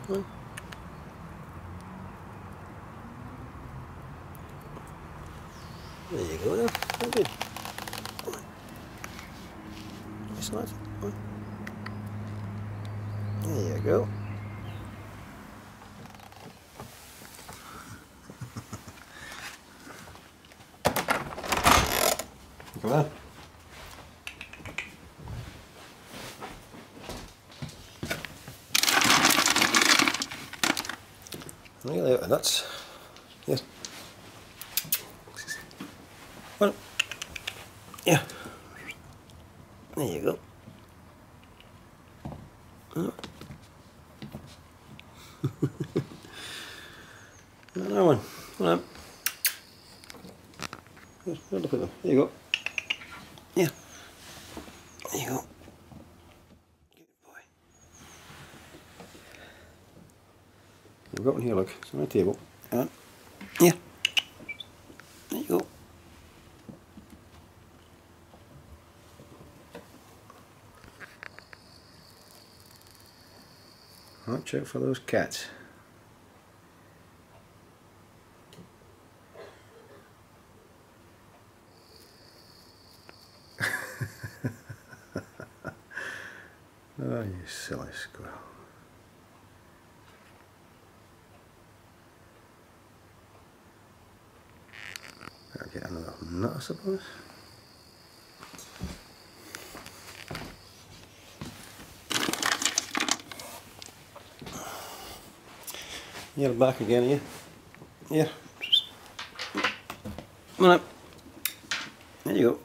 Come on. There you go now. Very good. Come on. Nice lad. Come on. There you go. Come on. Look at that, nuts. Yes. Well, yeah. There you go. Another one. Come on. Just look at them. There you go. Yeah. There you go. Good boy. We've got one here, look. It's on my table. Come on. Yeah. There you go. Watch out for those cats. Oh, you silly squirrel. I'll get another nut, I suppose. You're back again, are you? Here. Come on up. There you go.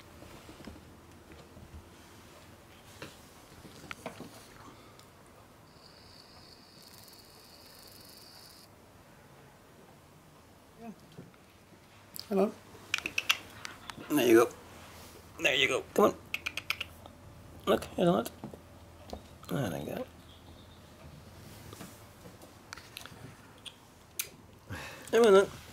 Hello. There you go. There you go. Come on. Look, here's a nut. There you go. Come on then.